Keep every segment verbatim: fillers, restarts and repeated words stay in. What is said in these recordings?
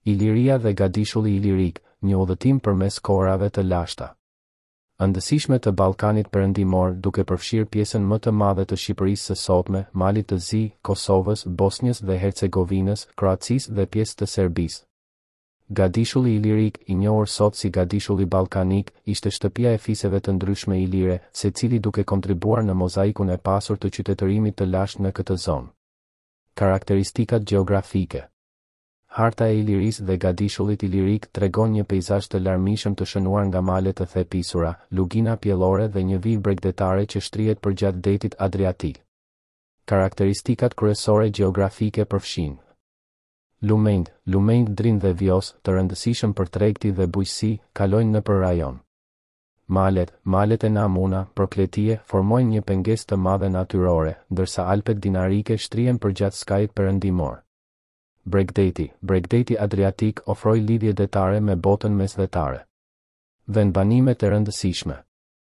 Iliria dhe Gadishulli Ilirik, një udhëtim përmes kohërave të lashta. Ëndësishme të Ballkanit Perëndimor, duke përfshirë pjesën më të madhe të Shqipërisë së sotme, Malit të Zi, Kosovës, Bosnjës dhe Hercegovinës, Kroacisë dhe pjesë të Serbisë. Gadishulli Ilirik, i njohur sot si Gadishulli Ballkanik, ishte shtëpia e fiseve të ndryshme ilire, secili duke kontribuar në mozaikun e pasur të qytetërimit të lashtë në këtë zonë. Karakteristikat gjeografike. Harta e Ilirisë dhe Gadishullit Ilirik tregon një peizazh të larmishëm të shënuar nga male të thepisura, lugina pjellore dhe një vijë bregdetare që shtrihet përgjatë detit Adriatik. Karakteristikat kryesore gjeografike përfshin: lumenjt, lumenjt drin dhe vjos, të rëndësishëm për tregti dhe bujqësi, kalojnë nëpër rajon. Malet, malet e Namuna, Prokletie, formojnë një pengesë të madhe natyrore, ndërsa Alpet dinarike shtrihen përgjatë skajit perëndimor. Bregdeti, bregdeti Adriatik ofroi lidhje detare me botën mesdhetare. Vendbanime të rëndësishme.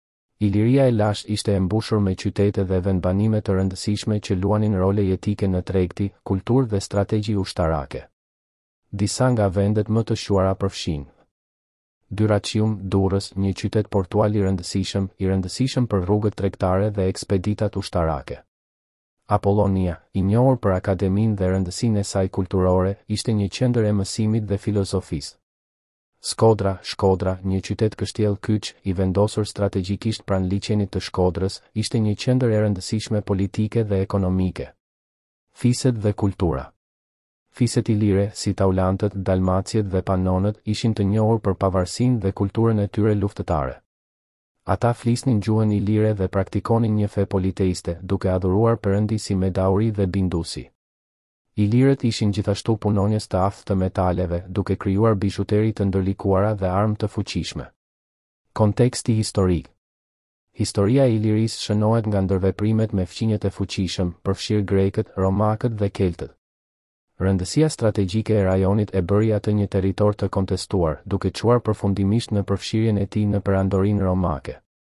Iliria e lashtë ishte e mbushur me qytete dhe vendbanime të rëndësishme që luanin role jetike në tregti, kulturë dhe strategji ushtarake. Disa nga vendet më të shuara përfshin: Dyrrhaqium, Durrës, një qytet portual i rëndësishëm, i rëndësishëm për rrugët tregtare dhe ekspeditat ushtarake. Apollonia, i njohur për akademinë dhe rëndësinë e saj kulturore, ishte një qendër e mësimit dhe filozofisë. Shkodra, Shkodra, një qytet kështjell kyç, i vendosur strategjikisht pranë liçenit të Shkodrës, ishte një qendër e rëndësishme politike dhe ekonomike. Fiset dhe kultura. Fiset ilire, si Taulantët, Dalmacjet dhe Panonët, ishin të njohur për pavarësinë dhe kulturën e tyre luftëtare. Ata flisnin gjuhën ilire dhe praktikonin një fe politeiste, duke adhuruar perëndi si Medauri dhe Bindusi. Ilirët ishin gjithashtu punonjës të aftë të metaleve, duke krijuar bizhuteri të ndërlikuara dhe armë të fuqishme. Konteksti historik. Historia e Ilirisë shënohet nga ndërveprimet me fqinjet e fuqishëm, përfshirë Grekët, Romakët dhe Keltët. Rëndësia strategjike e rajonit e bëri atë një territor të kontestuar, duke çuar përfundimisht në përfshirjen e tij në perandorinë romake.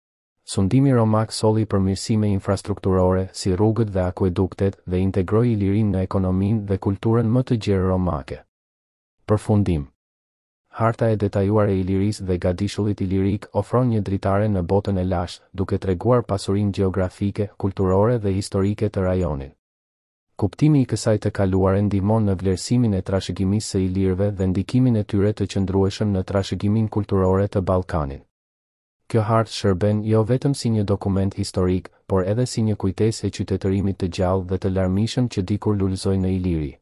Sundimi romak solli përmirësime infrastrukturore, si rrugët dhe akueduktet, dhe integroi Ilirinë në ekonominë dhe kulturën më të gjerë romake. Përfundim. Harta e detajuar e Ilirisë dhe Gadishullit Ilirik ofron një dritare në botën e lashtë, duke treguar pasurinë gjeografike, kulturore dhe historike të rajonit. Kuptimi i kësaj të kaluare ndihmon në vlerësimin e trashëgimisë së ilirëve dhe ndikimin e tyre të qëndrueshëm në trashëgiminë kulturore të Ballkanit. Kjo hartë shërben jo vetëm si një dokument historik, por edhe si një kujtesë e qytetërimit të gjallë dhe të larmishëm që dikur lulëzoi në Iliri.